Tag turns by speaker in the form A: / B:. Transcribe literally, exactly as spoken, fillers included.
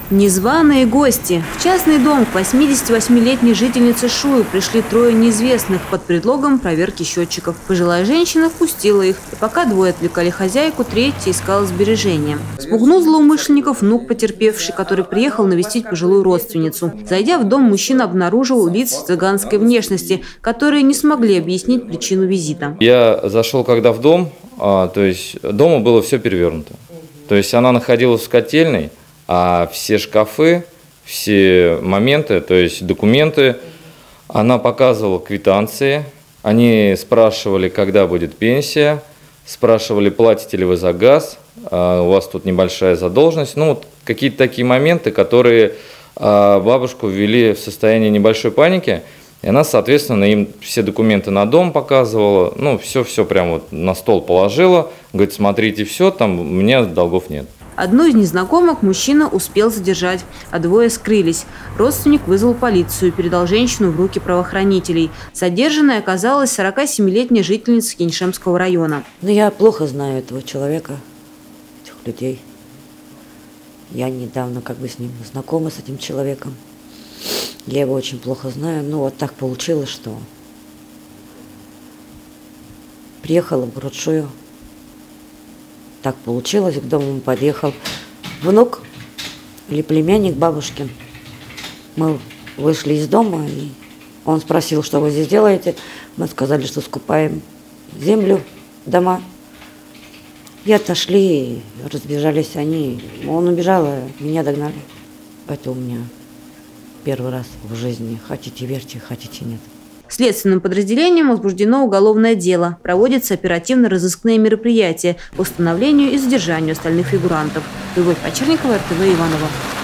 A: Незваные гости. В частный дом к восьмидесятивосьмилетней жительнице Шуи пришли трое неизвестных под предлогом проверки счетчиков. Пожилая женщина впустила их, и пока двое отвлекали хозяйку, третий искал сбережения. Спугнул злоумышленников внук потерпевший, который приехал навестить пожилую родственницу. Зайдя в дом, мужчина обнаружил лиц цыганской внешности, которые не смогли объяснить причину визита.
B: Я зашел когда в дом, а, то есть дома было все перевернуто. То есть она находилась в котельной, а все шкафы, все моменты, то есть документы, она показывала квитанции, они спрашивали, когда будет пенсия, спрашивали, платите ли вы за газ, а у вас тут небольшая задолженность. Ну, вот какие-то такие моменты, которые а, бабушку ввели в состояние небольшой паники, и она, соответственно, им все документы на дом показывала, ну, все-все прям вот на стол положила, говорит, смотрите, все, там у меня долгов нет.
A: Одну из незнакомых мужчина успел задержать, а двое скрылись. Родственник вызвал полицию и передал женщину в руки правоохранителей. Задержанной оказалась сорокасемилетняя жительница Кенишемского района.
C: Ну, я плохо знаю этого человека, этих людей. Я недавно как бы с ним знакома, с этим человеком. Я его очень плохо знаю. Ну, вот так получилось, что приехала в город Шую. Так получилось, к дому подъехал внук или племянник бабушкин. Мы вышли из дома, и он спросил, что вы здесь делаете. Мы сказали, что скупаем землю, дома. И отошли, разбежались они. Он убежал, а меня догнали. Это у меня первый раз в жизни. Хотите верьте, хотите нет.
A: Следственным подразделением возбуждено уголовное дело. Проводятся оперативно-розыскные мероприятия по установлению и задержанию остальных фигурантов. Любовь Почерникова, эр тэ вэ Иваново.